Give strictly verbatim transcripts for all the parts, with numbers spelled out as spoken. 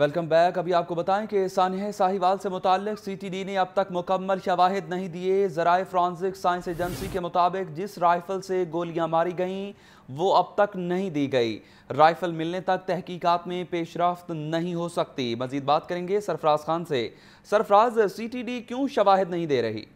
Welcome back. अभी आपको बताएं कि सानिया साहिवाल से मुताल्लिक सी टी डी ने अब तक मुकम्मल शवाहिद नहीं दिए। ज़राए फॉरेंसिक साइंस एजेंसी के मुताबिक जिस राइफल से गोलियां मारी गईं वो अब तक नहीं दी गई। राइफल मिलने तक तहकीकात में पेशरफ्त नहीं हो सकती। मजीद बात करेंगे सरफराज खान से। सरफराज, सी टी डी क्यों शवाहिद नहीं दे रही?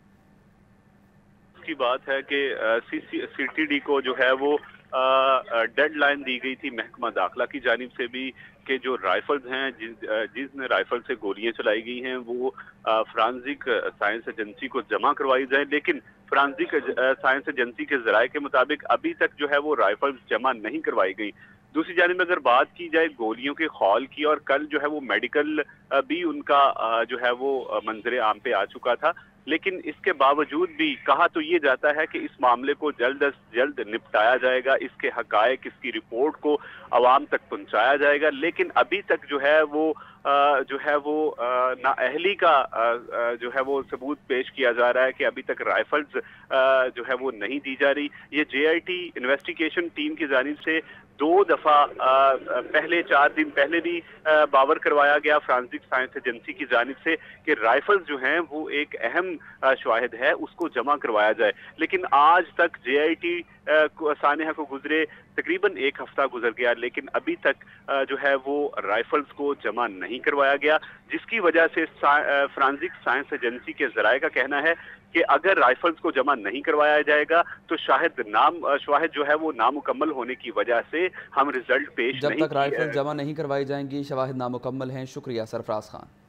की बात है कि सी टी डी को जो है वो डेड लाइन दी गई थी महकमा दाखिला की जानिब से भी कि जो राइफल्स हैं जिस जिसने राइफल से गोलियां चलाई गई हैं वो फ्रांसिक साइंस एजेंसी को जमा करवाई जाए, लेकिन फ्रांसिक साइंस एजेंसी के जराये के मुताबिक अभी तक जो है वो राइफल्स जमा नहीं करवाई गई। दूसरी जानिब अगर बात की जाए गोलियों के खौल की, और कल जो है वो मेडिकल भी उनका जो है वो मंजरे आम पे आ चुका था, लेकिन इसके बावजूद भी कहा तो ये जाता है कि इस मामले को जल्द अज जल्द निपटाया जाएगा, इसके हकायक, इसकी रिपोर्ट को आवाम तक पहुंचाया जाएगा, लेकिन अभी तक जो है वो आ, जो है वो नाअहली का आ, जो है वो सबूत पेश किया जा रहा है कि अभी तक राइफल्स आ, जो है वो नहीं दी जा रही। ये J I T investigation team की जानिब से दो दफा आ, पहले चार दिन पहले भी आ, बावर करवाया गया फ्रांसिक साइंस एजेंसी की जानिब से कि राइफल्स जो हैं वो एक अहम शवाहिद है, उसको जमा करवाया जाए, लेकिन आज तक जे आई टी सानिया को गुजरे तकरीबन एक हफ्ता गुजर गया, लेकिन अभी तक जो है वो राइफल्स को जमा नहीं करवाया गया, जिसकी वजह से फ्रांसिक साइंस एजेंसी के जराये का कहना है कि अगर राइफल्स को जमा नहीं करवाया जाएगा तो शायद नाम शवाहिद जो है वो नामुकम्मल होने की वजह से हम रिजल्ट पेश जब नहीं तक राइफल जमा नहीं करवाई जाएंगी शवाहिद नामुकम्मल हैं। शुक्रिया सरफराज खान।